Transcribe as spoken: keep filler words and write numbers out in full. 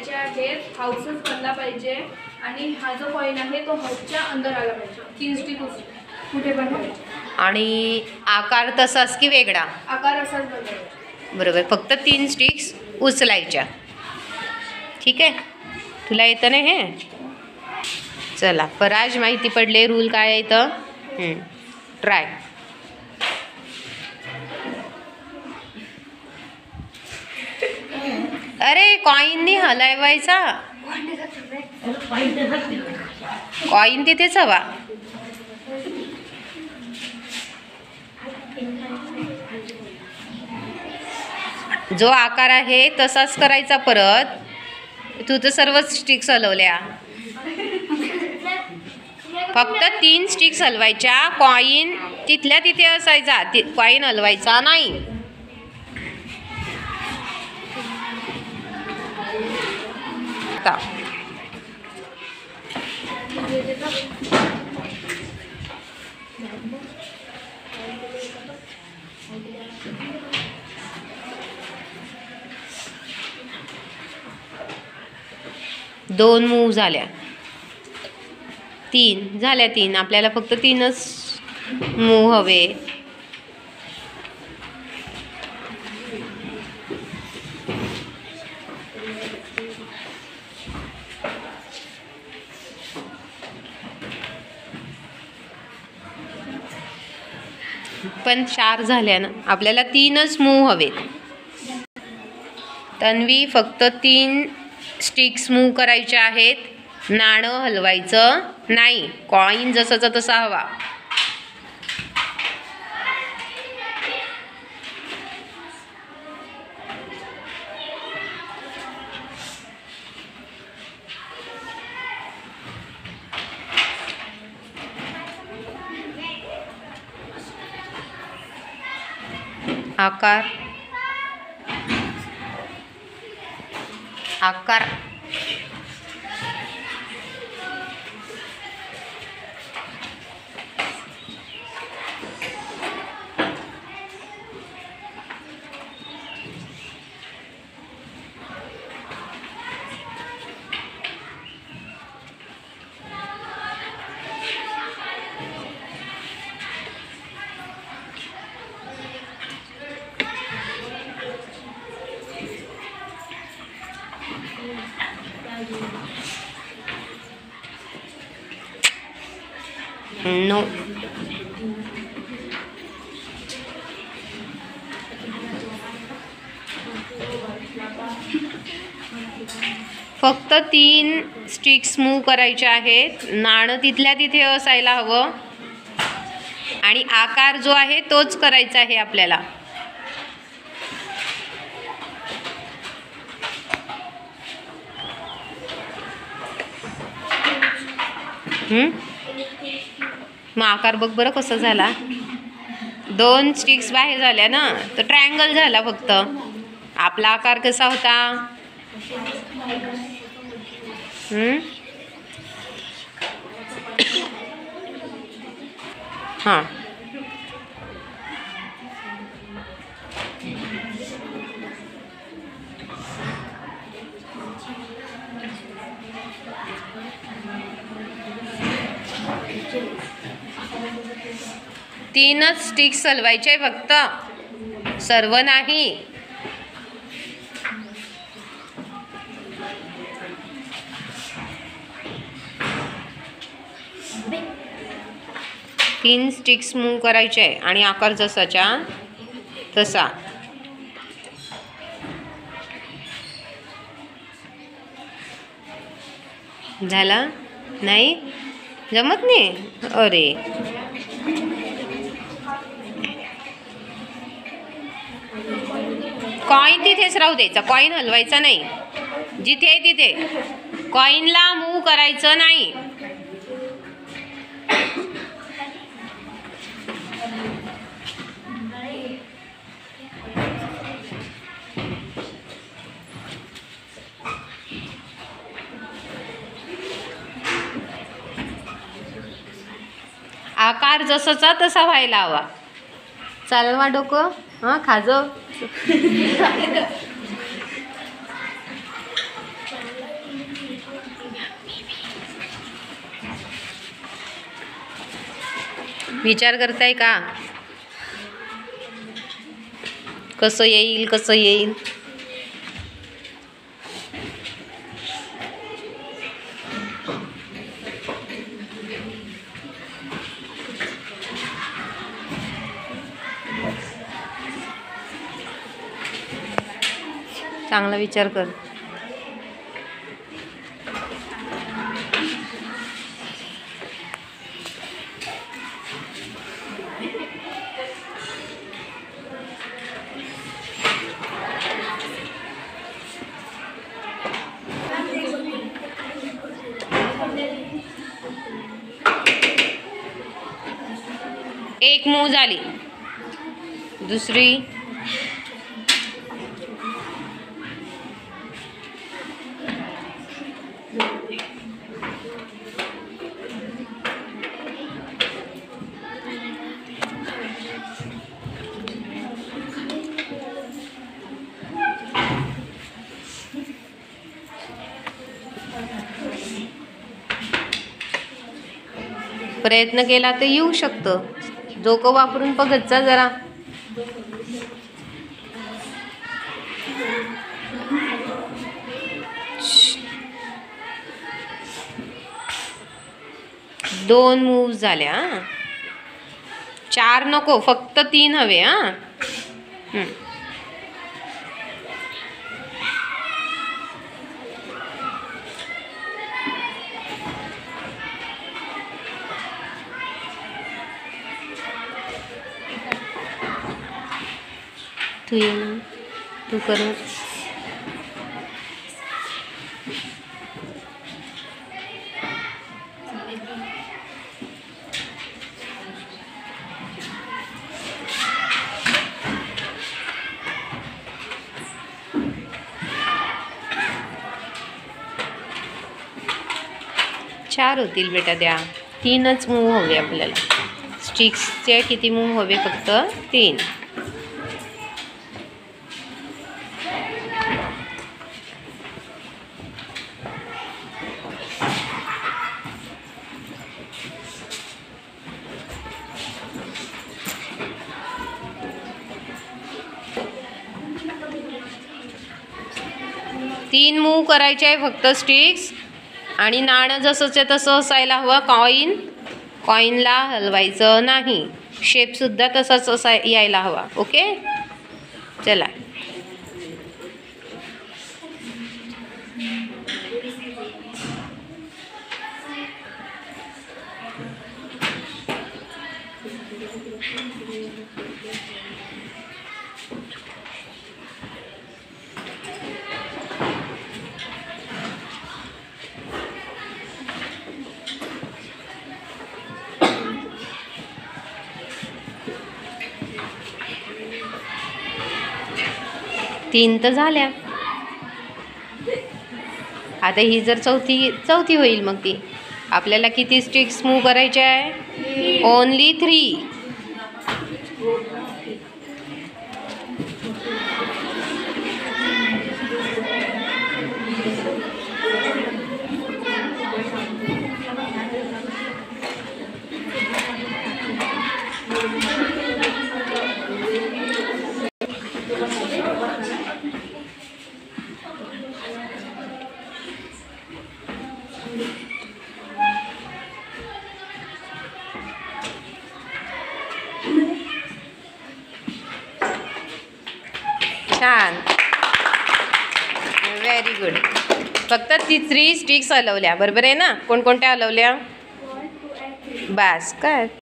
करायचे आहेत, हाऊसच बनला पाहिजे आणि हा जो कॉइन आहे तो हाऊसच्या अंदर आला पाहिजे. तीन स्टिक कुठे पण ठेवायचे. आणि आकार तसाच की वेगळा? आकार असाच बनवायचा. बरोबर. फक्त तीन स्टिक्स उचलायच्या. ठीक आहे, तुला येतं ना हे? चला, पराज माहिती पडले रूल काय आहे तर ट्राय. अरे कॉईननी हलवायचा, कॉईन तिथेच हवा. जो आकार आहे तसाच करायचा परत. तू तर सर्व स्टिक्स हलवल्या. फक्त तीन स्टिक्स हलवायच्या. कॉईन तिथल्या तिथे असायचा, कॉईन हलवायचा नाही. आता दोन मूव झाल्या, तीन झाल्या. तीन आपल्याला फक्त तीनच मूव हवे. पण चार झाल्या ना, आपल्याला तीनच मूव हवेत. तन्वी फक्त तीन स्टिक्स मूव करायचे आहेत. नाणं हलवायचं नाही. कॉईन जसाचा तसा हवा. आकार आकार नो. फक्त तीन स्टिक्स मूव करायचे आहेत. नाणं तिथल्या तिथे असायला हवं आणि आकार जो आहे तोच करायचा आहे आपल्याला. हम्म मग आकार बघ बरं कसा झाला. दोन स्टिक्स बाहेर झाल्या ना, तर ट्रायंगल झाला फक्त. आपला आकार कसा होता? हम्म हां, तीनच स्टिक्स हलवायचे फक्त, सर्व नाही. तीन स्टिक्स मूव करायचे आहे आणि आकार जसाच्या तसा. झाला नाही? जमत नाही? अरे कॉइन तिथेच राहू द्यायचा, कॉइन हलवायचा नाही. जिथे आहे तिथे कॉइनला मूव करायचं नाही. आकार जसाचा तसा व्हायला हवा. चालवा डोकं. हां, खाजव. विचार करताय का कसं येईल कसं येईल? चांगला विचार कर. एक मूव झाली, दुसरी, प्रयत्न केला तर येऊ शकतं. डोकं वापरून बघत जा जरा. दोन मूव झाल्या. चार नको, फक्त तीन हवे. हा हम्म. तू ये ना, तू कर. चार होतील बेटा, द्या. तीनच मूव हवे आपल्याला. स्टिक्सचे किती मूव हवे? फक्त तीन. तीन मूव करायचे आहे फक्त स्टिक्स. आणि नाणं जसंच्या तसं असायला हवं. कॉईन कॉईनला हलवायचं नाही. शेपसुद्धा तसाच असा यायला हवा. ओके, चला. तीन तर झाल्या. आता ही जर चौथी चौथी होईल. मग ती आपल्याला किती स्टिक्स मूव करायचे आहे? Only three. छान, व्हेरी गुड. फक्त तिसरी स्टिक्स हलवल्या, बरोबर आहे ना? कोणकोणत्या हलवल्या? बस काय.